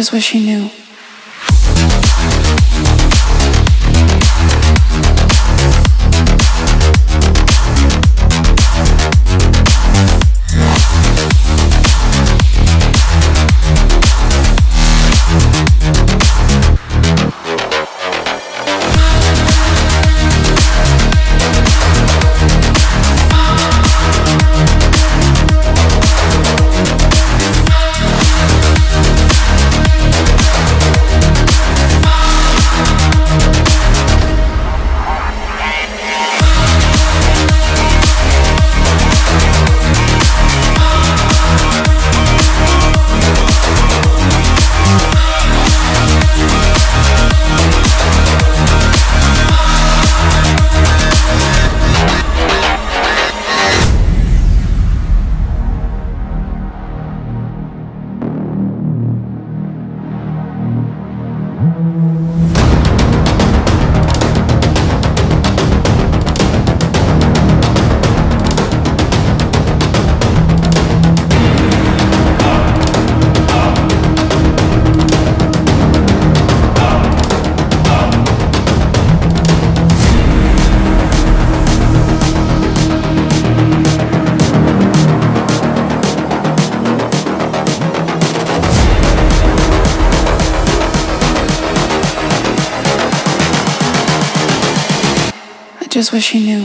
just wish you knew. Just wish you knew.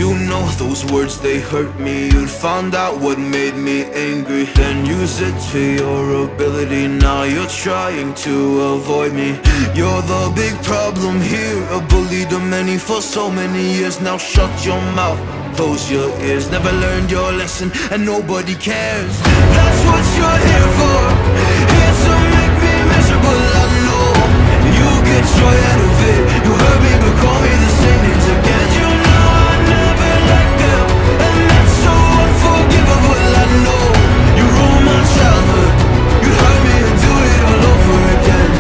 You know those words, they hurt me. You'd found out what made me angry, then use it to your ability. Now you're trying to avoid me. You're the big problem here, a bully to many for so many years. Now shut your mouth, close your ears. Never learned your lesson and nobody cares. That's what you're here for, here to make me miserable. I know you get joy out of it. You hurt me but call me the same names again. You know I never liked them, and that's so unforgivable. I know you ruined my childhood. You hurt me and do it all over again.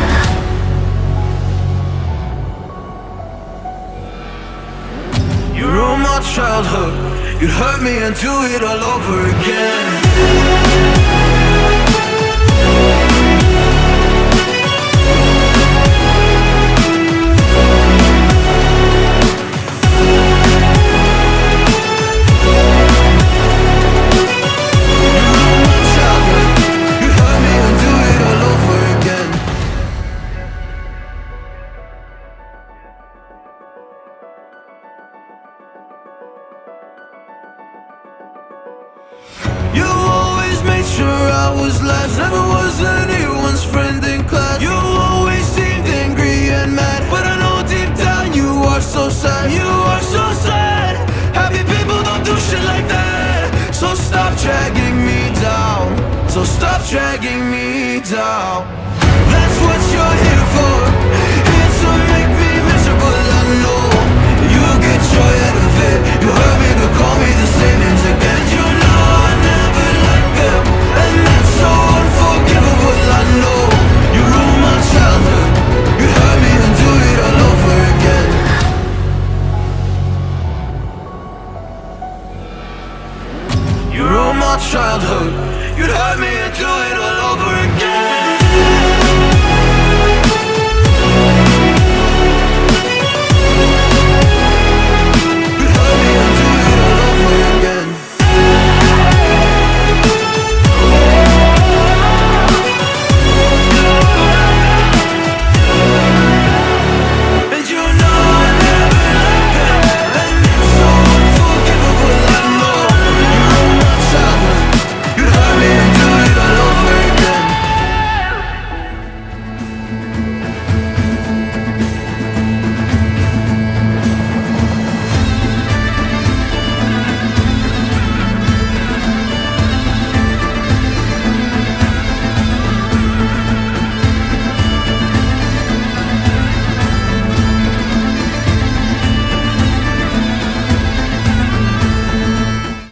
You ruined my childhood. You hurt me and do it all over again. You always made sure I was last, never was anyone's friend in class. You always seemed angry and mad, but I know deep down you are so sad. You are so sad. Happy people don't do shit like that. So stop dragging me down. So stop dragging me down.